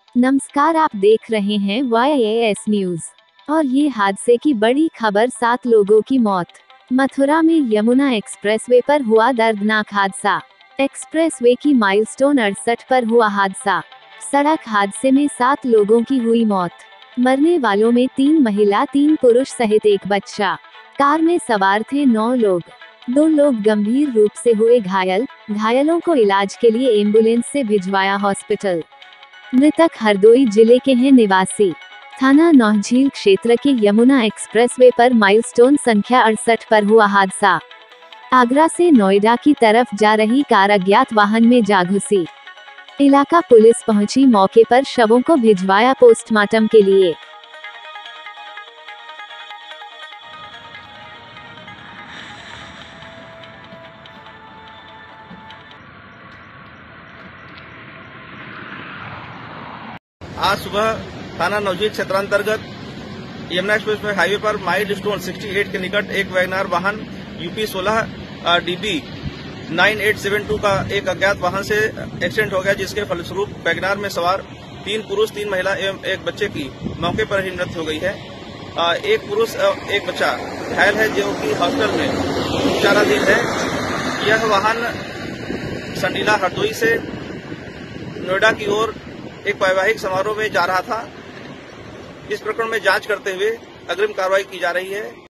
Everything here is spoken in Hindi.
नमस्कार, आप देख रहे हैं YAS न्यूज और ये हादसे की बड़ी खबर। 7 लोगों की मौत। मथुरा में यमुना एक्सप्रेसवे पर हुआ दर्दनाक हादसा। एक्सप्रेसवे की माइलस्टोन 68 पर हुआ हादसा। सड़क हादसे में 7 लोगों की हुई मौत। मरने वालों में 3 महिला 3 पुरुष सहित एक बच्चा। कार में सवार थे 9 लोग। 2 लोग गंभीर रूप से हुए घायल। घायलों को इलाज के लिए एम्बुलेंस से भिजवाया हॉस्पिटल। मृतक हरदोई जिले के हैं निवासी। थाना नौझील क्षेत्र के यमुना एक्सप्रेसवे पर माइलस्टोन संख्या 68 पर हुआ हादसा। आगरा से नोएडा की तरफ जा रही कार अज्ञात वाहन में जा घुसी। इलाका पुलिस पहुंची, मौके पर शवों को भिजवाया पोस्टमार्टम के लिए। आज सुबह थाना नौझील क्षेत्रांतर्गत यमुना एक्सप्रेस हाईवे पर माइलस्टोन 68 के निकट एक वैगनार वाहन यूपी 16 DB 9872 का एक अज्ञात वाहन से एक्सीडेंट हो गया, जिसके फलस्वरूप वैगनार में सवार 3 पुरुष 3 महिला एवं एक बच्चे की मौके पर ही मृत्यु हो गई है। एक पुरुष एक बच्चा घायल है, जो कि हॉस्पिटल में उपचाराधीन है। यह वाहन संडीला हरदोई से नोएडा की ओर एक वैवाहिक समारोह में जा रहा था। इस प्रकरण में जांच करते हुए अग्रिम कार्रवाई की जा रही है।